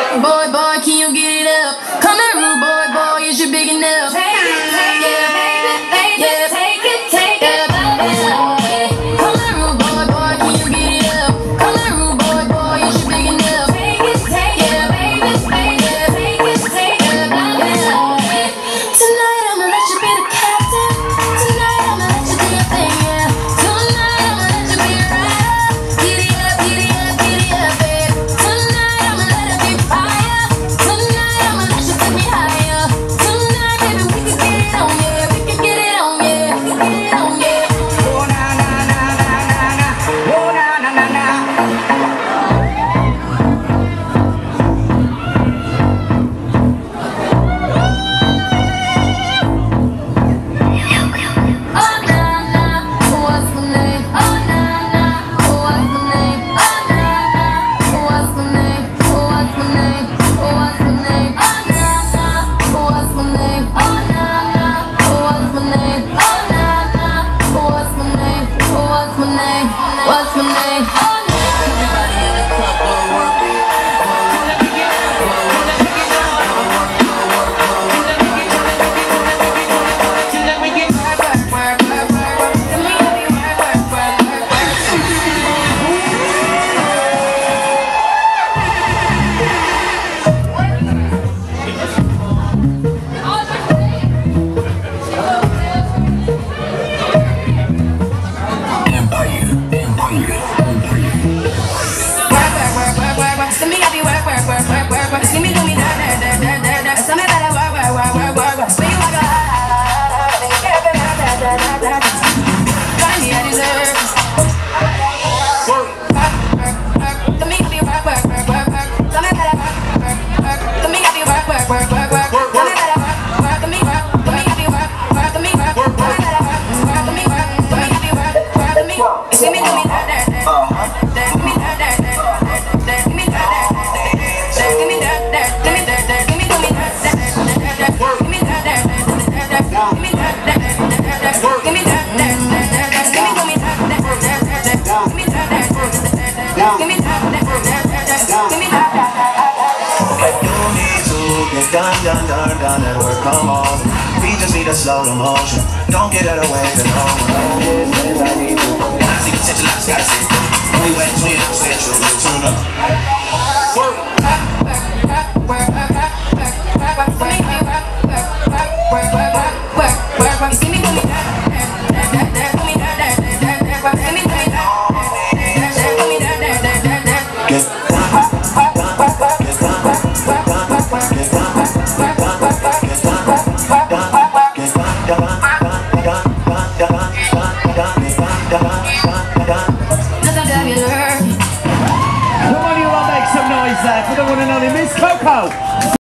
Boy, boy, can you get it up? Come here, rude boy, boy, is you big enough? Take it, baby, yeah, take it, yeah. Come here, rude boy, boy, can you get it up? Come here, rude boy, boy, is you big enough? Take it, yeah, baby, yeah, take it, yeah. Tonight I'ma let you be the captain. Tonight I'ma let you do your thing, yeah. Tonight I'ma let you be right. Giddy up, giddy up, giddy up, babe. Tonight I'ma let it be fire. Tonight I'ma let you take me higher. Tonight, baby, we can get it on, yeah. We can get it on, yeah. We can get it on, yeah. Oh na na na na na na. Oh na na na na. What's my name? Everybody in the club will work. Done at work, come on. We just need a slow motion. Don't get out of the way, the no one. I need you. I see potential, I just gotta see. Only way to it, central, tune up. Come on, you lot, make some noise there for the one and only Miss Coco.